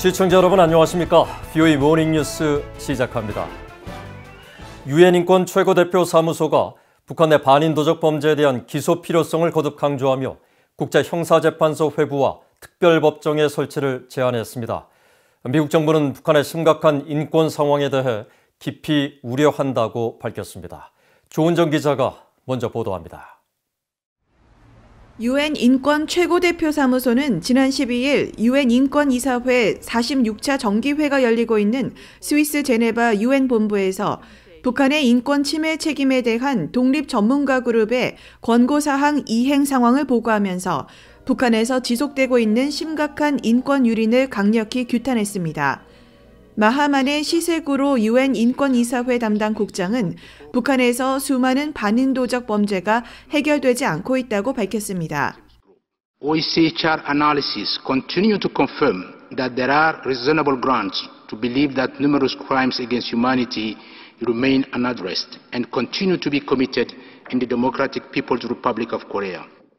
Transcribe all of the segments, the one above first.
시청자 여러분 안녕하십니까? VOA 모닝뉴스 시작합니다. 유엔 인권 최고대표 사무소가 북한 내 반인도적 범죄에 대한 기소 필요성을 거듭 강조하며 국제형사재판소 회부와 특별법정의 설치를 제안했습니다. 미국 정부는 북한의 심각한 인권 상황에 대해 깊이 우려한다고 밝혔습니다. 조은정 기자가 먼저 보도합니다. 유엔 인권 최고대표 사무소는 지난 12일 유엔 인권이사회 46차 정기회가 열리고 있는 스위스 제네바 유엔 본부에서 북한의 인권 침해 책임에 대한 독립 전문가 그룹의 권고사항 이행 상황을 보고하면서 북한에서 지속되고 있는 심각한 인권 유린을 강력히 규탄했습니다. 마하만의 시세구로 유엔 인권이사회 담당 국장은 북한에서 수많은 반인도적 범죄가 해결되지 않고 있다고 밝혔습니다. OHCHR analysis continue to confirm that there are reasonable grounds to believe that numerous crimes against humanity remain unaddressed and continue to be committed in the Democratic People's Republic of Korea.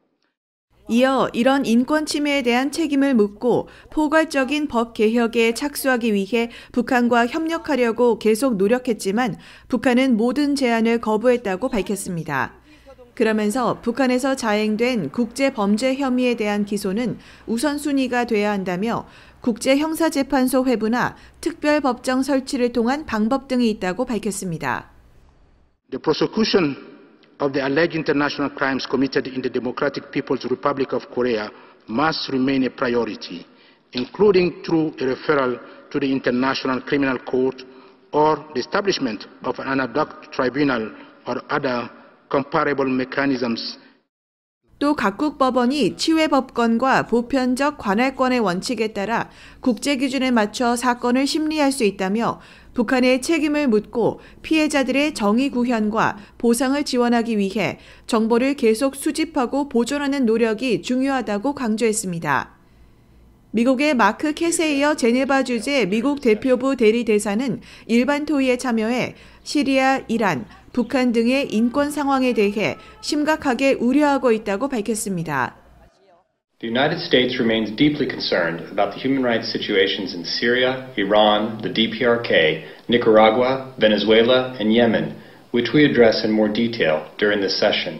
이어 이런 인권 침해에 대한 책임을 묻고 포괄적인 법 개혁에 착수하기 위해 북한과 협력하려고 계속 노력했지만 북한은 모든 제안을 거부했다고 밝혔습니다. 그러면서 북한에서 자행된 국제범죄 혐의에 대한 기소는 우선순위가 돼야 한다며 국제형사재판소 회부나 특별법정 설치를 통한 방법 등이 있다고 밝혔습니다. The prosecution of the alleged international crimes committed in the Democratic People's Republic of Korea must remain a priority, including through a referral to the International Criminal Court or the establishment of an ad hoc tribunal or other comparable mechanisms. 또 각국 법원이 치외법권과 보편적 관할권의 원칙에 따라 국제 기준에 맞춰 사건을 심리할 수 있다며 북한의 책임을 묻고 피해자들의 정의 구현과 보상을 지원하기 위해 정보를 계속 수집하고 보존하는 노력이 중요하다고 강조했습니다. 미국의 마크 캐세이어 제네바 주재 미국 대표부 대리대사는 일반 토의에 참여해 시리아, 이란, 북한 등의 인권 상황에 대해 심각하게 우려하고 있다고 밝혔습니다. The United States remains deeply concerned about the human rights situations in Syria, Iran, the DPRK, Nicaragua, Venezuela, and Yemen, which we address in more detail during this session.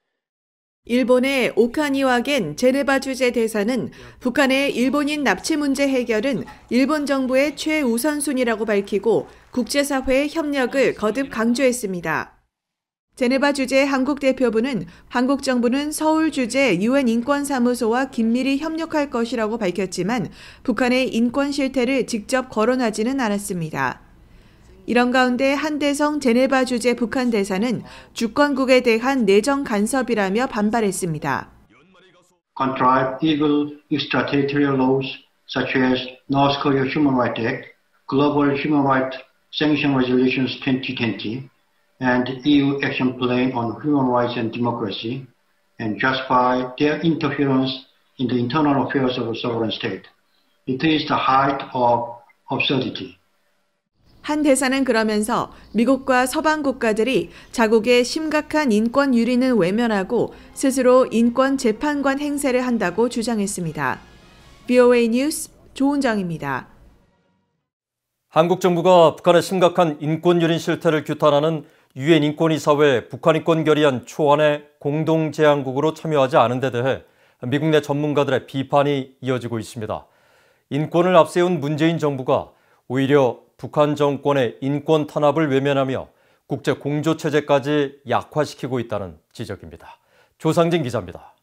일본의 오카니와겐 제네바 주재 대사는 북한의 일본인 납치 문제 해결은 일본 정부의 최우선순위라고 밝히고 국제사회의 협력을 거듭 강조했습니다. 제네바 주재 한국 대표부는 한국 정부는 서울 주재 유엔 인권사무소와 긴밀히 협력할 것이라고 밝혔지만 북한의 인권 실태를 직접 거론하지는 않았습니다. 이런 가운데 한대성 제네바 주재 북한 대사는 주권국에 대한 내정 간섭이라며 반발했습니다. Contrived illegal extraterritorial laws such as North Korea Human Rights Act, Global Human Rights Sanction Resolutions 2020, and EU Action Plan on Human Rights and Democracy, and justify their interference in the internal affairs of a sovereign state. It is the height of absurdity. 한 대사는 그러면서 미국과 서방 국가들이 자국의 심각한 인권 유린을 외면하고 스스로 인권 재판관 행세를 한다고 주장했습니다. VOA 뉴스 조은정입니다. 한국 정부가 북한의 심각한 인권 유린 실태를 규탄하는 유엔 인권이사회 북한 인권 결의안 초안의 공동 제안국으로 참여하지 않은 데 대해 미국 내 전문가들의 비판이 이어지고 있습니다. 인권을 앞세운 문재인 정부가 오히려 북한 정권의 인권 탄압을 외면하며 국제 공조 체제까지 약화시키고 있다는 지적입니다. 조상진 기자입니다.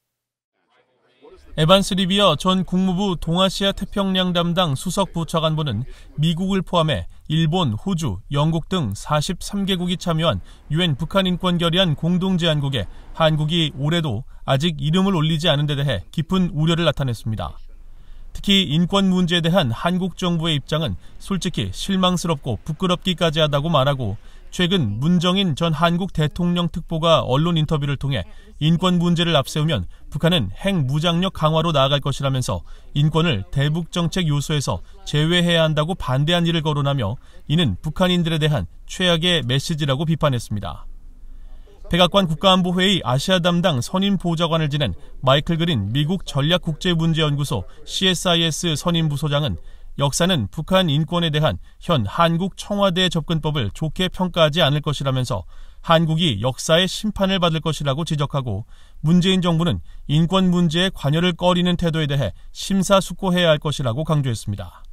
에반스 리비어 전 국무부 동아시아 태평양 담당 수석 부차관보는 미국을 포함해 일본, 호주, 영국 등 43개국이 참여한 유엔 북한 인권 결의안 공동 제안국에 한국이 올해도 아직 이름을 올리지 않은 데 대해 깊은 우려를 나타냈습니다. 특히 인권 문제에 대한 한국 정부의 입장은 솔직히 실망스럽고 부끄럽기까지 하다고 말하고 최근 문정인 전 한국 대통령 특보가 언론 인터뷰를 통해 인권 문제를 앞세우면 북한은 핵무장력 강화로 나아갈 것이라면서 인권을 대북 정책 요소에서 제외해야 한다고 반대한 일을 거론하며 이는 북한인들에 대한 최악의 메시지라고 비판했습니다. 백악관 국가안보회의 아시아 담당 선임 보좌관을 지낸 마이클 그린 미국 전략국제문제연구소 CSIS 선임 부소장은 역사는 북한 인권에 대한 현 한국 청와대 접근법을 좋게 평가하지 않을 것이라면서 한국이 역사의 심판을 받을 것이라고 지적하고 문재인 정부는 인권 문제에 관여를 꺼리는 태도에 대해 심사숙고해야 할 것이라고 강조했습니다.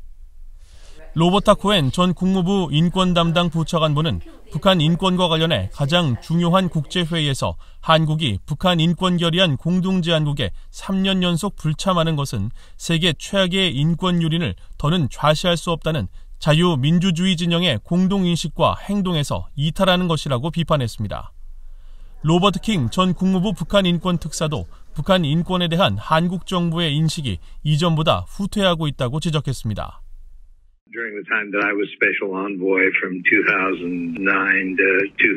로버타 코엔 전 국무부 인권 담당 부차관보는 북한 인권과 관련해 가장 중요한 국제회의에서 한국이 북한 인권 결의안 공동제안국에 3년 연속 불참하는 것은 세계 최악의 인권 유린을 더는 좌시할 수 없다는 자유민주주의 진영의 공동인식과 행동에서 이탈하는 것이라고 비판했습니다. 로버트 킹 전 국무부 북한 인권 특사도 북한 인권에 대한 한국 정부의 인식이 이전보다 후퇴하고 있다고 지적했습니다. During the time that I was special envoy from 2009 to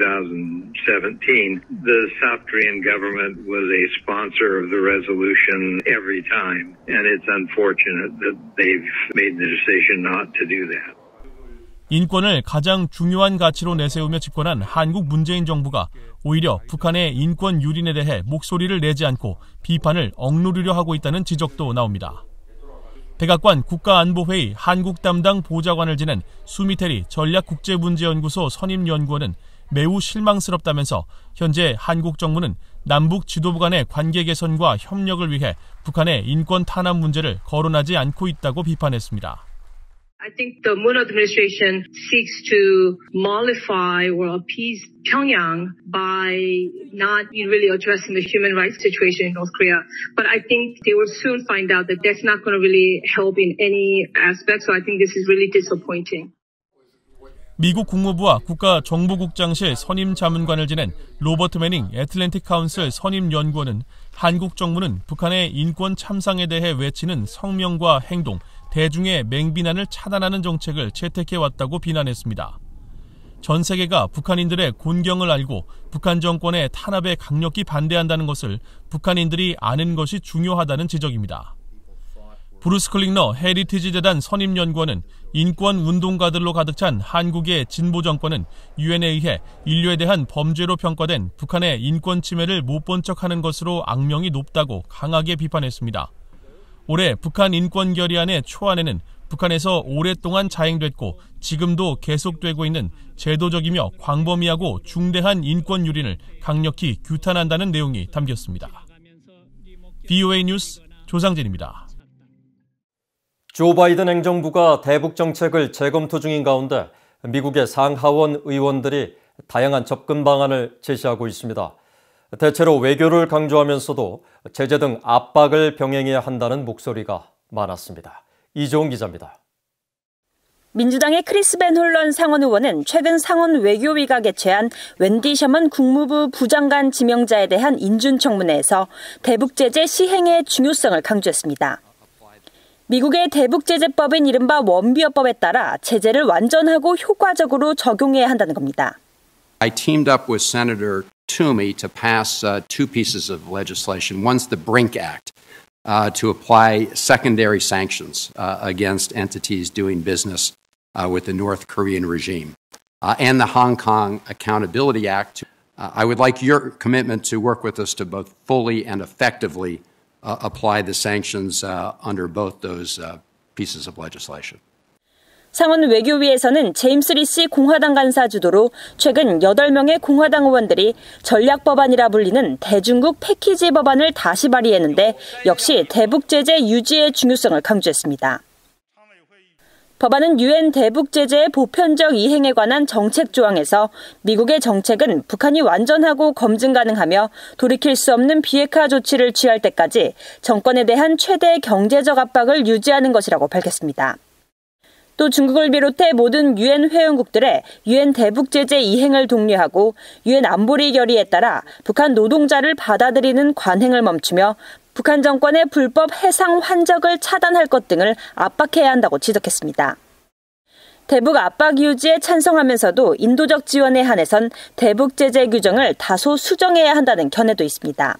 2017, the South Korean government was a sponsor of the resolution every time, and it's unfortunate that they've made the decision not to do that. 인권을 가장 중요한 가치로 내세우며 집권한 한국 문재인 정부가 오히려 북한의 인권 유린에 대해 목소리를 내지 않고 비판을 억누르려 하고 있다는 지적도 나옵니다. 백악관 국가안보회의 한국 담당 보좌관을 지낸 수미테리 전략국제문제연구소 선임연구원은 매우 실망스럽다면서 현재 한국 정부는 남북 지도부 간의 관계 개선과 협력을 위해 북한의 인권 탄압 문제를 거론하지 않고 있다고 비판했습니다. I think the Moon administration seeks to mollify or appease Pyongyang by not really addressing the human rights situation in North Korea. But I think they will soon find out that that's not going to really help in any aspect. So I think this is really disappointing. 미국 국무부와 국가정보국장실 선임자문관을 지낸 로버트 매닝 애틀랜틱 카운슬 선임연구원은 한국 정부는 북한의 인권 참상에 대해 외치는 성명과 행동, 대중의 맹비난을 차단하는 정책을 채택해왔다고 비난했습니다. 전 세계가 북한인들의 곤경을 알고 북한 정권의 탄압에 강력히 반대한다는 것을 북한인들이 아는 것이 중요하다는 지적입니다. 브루스 클링너 헤리티지 재단 선임연구원은 인권 운동가들로 가득 찬 한국의 진보 정권은 유엔에 의해 인류에 대한 범죄로 평가된 북한의 인권 침해를 못 본 척하는 것으로 악명이 높다고 강하게 비판했습니다. 올해 북한 인권 결의안의 초안에는 북한에서 오랫동안 자행됐고 지금도 계속되고 있는 제도적이며 광범위하고 중대한 인권 유린을 강력히 규탄한다는 내용이 담겼습니다. VOA 뉴스 조상진입니다. 조 바이든 행정부가 대북 정책을 재검토 중인 가운데 미국의 상하원 의원들이 다양한 접근 방안을 제시하고 있습니다. 대체로 외교를 강조하면서도 제재 등 압박을 병행해야 한다는 목소리가 많았습니다. 이종훈 기자입니다. 민주당의 크리스 벤 홀런 상원 의원은 최근 상원 외교위가 개최한 웬디 셔먼 국무부 부장관 지명자에 대한 인준 청문회에서 대북 제재 시행의 중요성을 강조했습니다. 미국의 대북 제재법인 이른바 원비어법에 따라 제재를 완전하고 효과적으로 적용해야 한다는 겁니다. I teamed up with Senator Toomey to pass two pieces of legislation. One's the Brink Act to apply secondary sanctions against entities doing business with the North Korean regime, and the Hong Kong Accountability Act. I would like your commitment to work with us to both fully and effectively apply the sanctions under both those pieces of legislation. 상원 외교위에서는 제임스 리시 공화당 간사 주도로 최근 8명의 공화당 의원들이 전략법안이라 불리는 대중국 패키지 법안을 다시 발의했는데 역시 대북 제재 유지의 중요성을 강조했습니다. 법안은 유엔 대북 제재의 보편적 이행에 관한 정책 조항에서 미국의 정책은 북한이 완전하고 검증 가능하며 돌이킬 수 없는 비핵화 조치를 취할 때까지 정권에 대한 최대 경제적 압박을 유지하는 것이라고 밝혔습니다. 또 중국을 비롯해 모든 유엔 회원국들의 유엔 대북 제재 이행을 독려하고 유엔 안보리 결의에 따라 북한 노동자를 받아들이는 관행을 멈추며 북한 정권의 불법 해상 환적을 차단할 것 등을 압박해야 한다고 지적했습니다. 대북 압박 유지에 찬성하면서도 인도적 지원에 한해선 대북 제재 규정을 다소 수정해야 한다는 견해도 있습니다.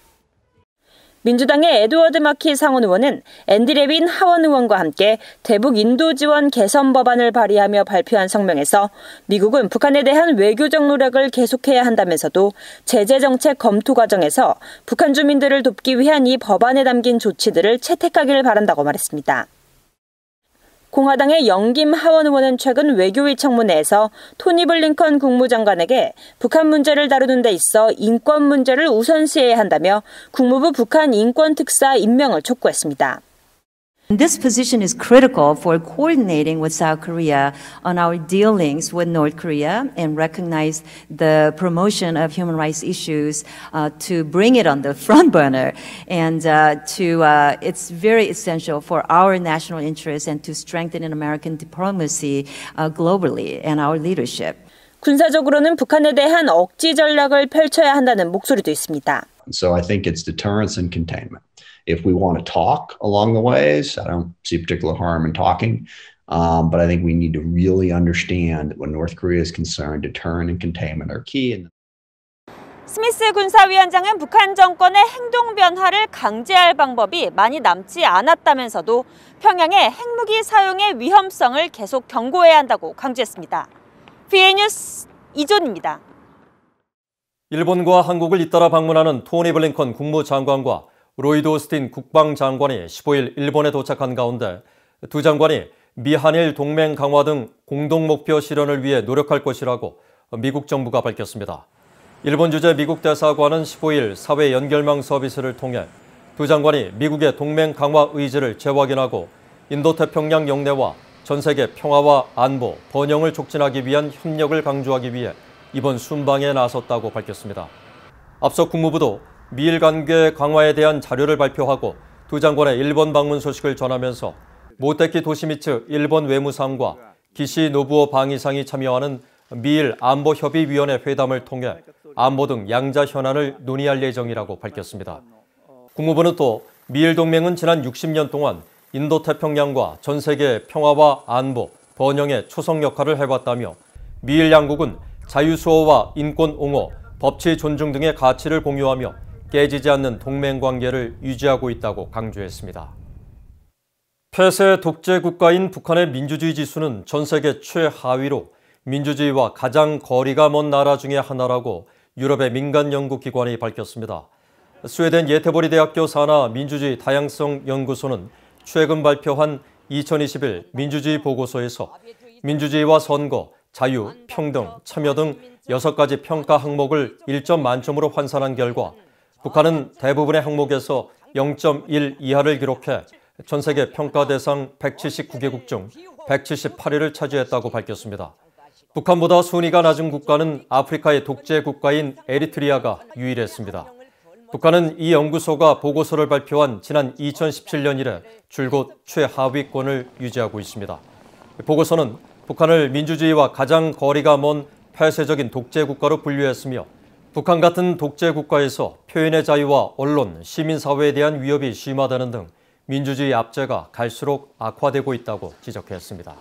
민주당의 에드워드 마키 상원 의원은 앤디 레빈 하원 의원과 함께 대북 인도 지원 개선 법안을 발의하며 발표한 성명에서 미국은 북한에 대한 외교적 노력을 계속해야 한다면서도 제재 정책 검토 과정에서 북한 주민들을 돕기 위한 이 법안에 담긴 조치들을 채택하기를 바란다고 말했습니다. 공화당의 영김 하원 의원은 최근 외교위 청문회에서 토니 블링컨 국무장관에게 북한 문제를 다루는 데 있어 인권 문제를 우선시해야 한다며 국무부 북한 인권특사 임명을 촉구했습니다. This position is critical for coordinating with South Korea on our dealings with North Korea and recognize the promotion of human rights issues to bring it on the front burner. And it's very essential for our national interests and to strengthen American diplomacy globally and our leadership. 군사적으로는 북한에 대한 억지 전략을 펼쳐야 한다는 목소리도 있습니다. So I think it's deterrence and containment. If we want to talk along the ways, I don't see particular harm in talking, but I think we need to really understand that when North Korea is concerned, deterrent and containment are key. 스미스 군사위원장은 북한 정권의 행동 변화를 강제할 방법이 많이 남지 않았다면서도 평양의 핵무기 사용의 위험성을 계속 경고해야 한다고 강조했습니다. VA 뉴스 이존입니다. 일본과 한국을 잇따라 방문하는 토니 블링컨 국무장관과 로이드 오스틴 국방장관이 15일 일본에 도착한 가운데 두 장관이 미한일 동맹 강화 등 공동 목표 실현을 위해 노력할 것이라고 미국 정부가 밝혔습니다. 일본 주재 미국 대사관은 15일 사회 연결망 서비스를 통해 두 장관이 미국의 동맹 강화 의지를 재확인하고 인도태평양 영내와 전 세계 평화와 안보, 번영을 촉진하기 위한 협력을 강조하기 위해 이번 순방에 나섰다고 밝혔습니다. 앞서 국무부도 미일 관계 강화에 대한 자료를 발표하고 두 장관의 일본 방문 소식을 전하면서 모테키 도시미츠 일본 외무상과 기시 노부오 방위상이 참여하는 미일 안보협의위원회 회담을 통해 안보 등 양자 현안을 논의할 예정이라고 밝혔습니다. 국무부는 또 미일 동맹은 지난 60년 동안 인도태평양과 전 세계 평화와 안보, 번영의 초석 역할을 해왔다며 미일 양국은 자유수호와 인권 옹호, 법치 존중 등의 가치를 공유하며 깨지지 않는 동맹관계를 유지하고 있다고 강조했습니다. 폐쇄 독재 국가인 북한의 민주주의 지수는 전 세계 최하위로 민주주의와 가장 거리가 먼 나라 중에 하나라고 유럽의 민간 연구기관이 밝혔습니다. 스웨덴 예테보리 대학교 산하 민주주의 다양성 연구소는 최근 발표한 2021 민주주의 보고서에서 민주주의와 선거, 자유, 평등, 참여 등 6가지 평가 항목을 1점 만점으로 환산한 결과 북한은 대부분의 항목에서 0.1 이하를 기록해 전 세계 평가 대상 179개국 중 178위를 차지했다고 밝혔습니다. 북한보다 순위가 낮은 국가는 아프리카의 독재 국가인 에리트리아가 유일했습니다. 북한은 이 연구소가 보고서를 발표한 지난 2017년 이래 줄곧 최하위권을 유지하고 있습니다. 보고서는 북한을 민주주의와 가장 거리가 먼 폐쇄적인 독재 국가로 분류했으며 북한 같은 독재 국가에서 표현의 자유와 언론, 시민사회에 대한 위협이 심화되는 등 민주주의 압제가 갈수록 악화되고 있다고 지적했습니다.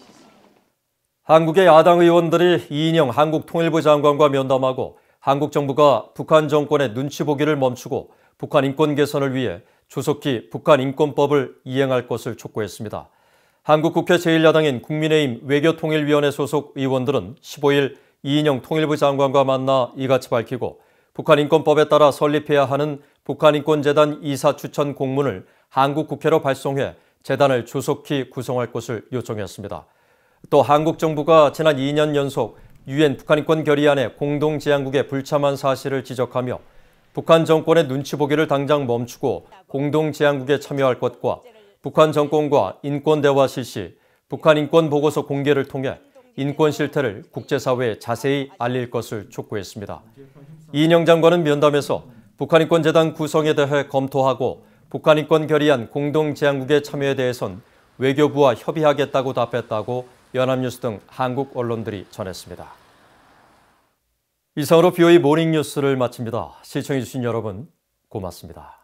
한국의 야당 의원들이 이인영 한국통일부 장관과 면담하고 한국 정부가 북한 정권의 눈치 보기를 멈추고 북한 인권 개선을 위해 조속히 북한 인권법을 이행할 것을 촉구했습니다. 한국 국회 제1야당인 국민의힘 외교통일위원회 소속 의원들은 15일 이인영 통일부 장관과 만나 이같이 밝히고 북한 인권법에 따라 설립해야 하는 북한인권재단 이사 추천 공문을 한국 국회로 발송해 재단을 조속히 구성할 것을 요청했습니다. 또 한국 정부가 지난 2년 연속 유엔 북한인권 결의안의 공동제안국의 불참한 사실을 지적하며 북한 정권의 눈치 보기를 당장 멈추고 공동제안국에 참여할 것과 북한 정권과 인권대화 실시, 북한 인권 보고서 공개를 통해 인권 실태를 국제사회에 자세히 알릴 것을 촉구했습니다. 이인영 장관은 면담에서 북한인권재단 구성에 대해 검토하고 북한인권 결의안 공동제안국의 참여에 대해선 외교부와 협의하겠다고 답했다고 연합뉴스 등 한국 언론들이 전했습니다. 이상으로 VOA 모닝뉴스를 마칩니다. 시청해주신 여러분 고맙습니다.